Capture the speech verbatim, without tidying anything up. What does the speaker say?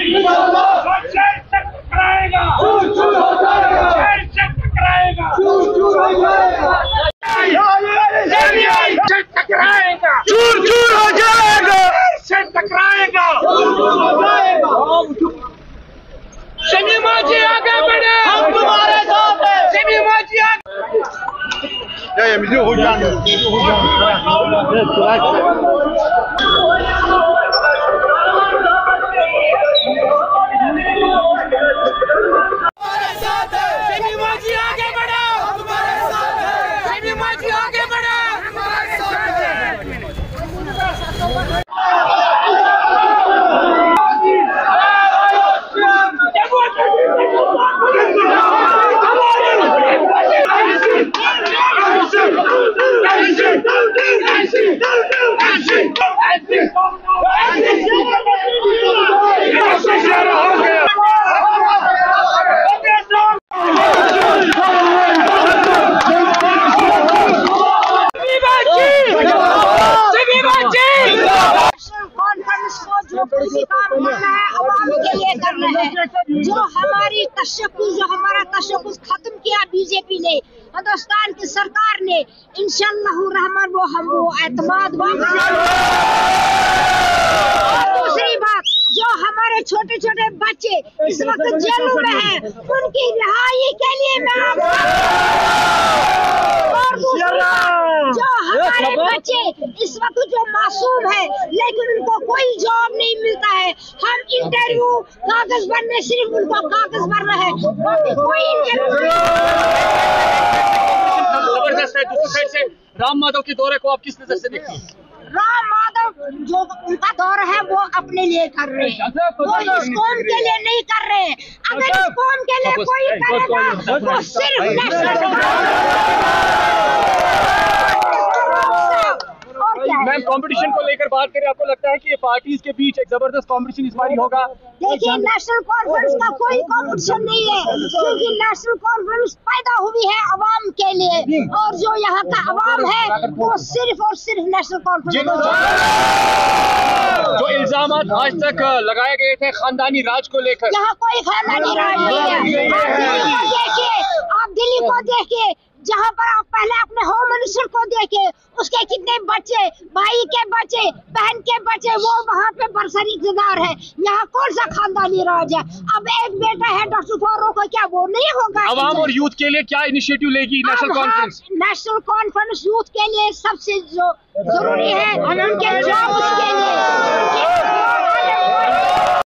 शहर से टकराएगा, शहर से टकराएगा, टकराएगा, चूर चूर हो जाएगा, से टकराएगा। शमीमा जी आगे बढ़े, हम तुम्हारे साथ हैं। शमीमा जी आगे हो जाएंगे। शमीमा जी आगे बढ़ो, शमीमा जी आगे बढ़ो। जो हमारी तशक्कुस जो हमारा तशक्कुस खत्म किया बीजेपी ने, हिंदुस्तान की सरकार ने, इंशाअल्लाह रहमान वो हम वो एतमाद वापस। दूसरी बात, जो हमारे छोटे छोटे बच्चे इस वक्त जेलों में हैं, उनकी रिहाई के लिए मैं और दूसरी बात, जो हमारे बच्चे इस वक्त जो मासूम है लेकिन उनको कोई जॉब नहीं मिलता है, हम इंटरव्यू कागज भरने सिर्फ उनको कागज भरना है, बाकी कोई इंटरव्यू। जबरदस्त है। दूसरी साइड से राम माधव के दौरे को आप किस नजर से देखती हैं? राम माधव जो उनका दौर है वो अपने लिए कर रहे हैं, वो इस कौम के लिए नहीं कर रहे हैं। अगर इस कौम के लिए कोई करेगा वो सिर्फ नेशनल। मैम, कंपटीशन को लेकर बात करें, आपको लगता है कि ये पार्टीज के बीच एक जबरदस्त कंपटीशन इस बार होगा? देखिए, नेशनल कॉन्फ्रेंस का कोई कंपटीशन नहीं है, क्योंकि नेशनल कॉन्फ्रेंस पैदा हुई है अवाम के लिए, और जो यहाँ का अवाम है वो सिर्फ और सिर्फ नेशनल कॉन्फ्रेंस। जो इल्जाम आज तक लगाए गए थे खानदानी राज को लेकर, यहाँ कोई खानदानी राज नहीं है। आप दिल्ली को देखिए, आप दिल्ली को देखिए, जहाँ पर आप पहले अपने होम मिनिस्टर को देखे, उसके कितने बच्चे, भाई के बच्चे, बहन के बच्चे, वो वहाँ पे बरसरी इक़्तिदार है। यहाँ कौन सा खानदानी राज है? अब एक बेटा है डॉक्टर फारूक को, क्या वो नहीं होगा? अवाम और यूथ के लिए क्या इनिशिएटिव लेगी national conference? National conference youth के लिए सबसे जो जरूरी है, उनके जॉब्स के लिए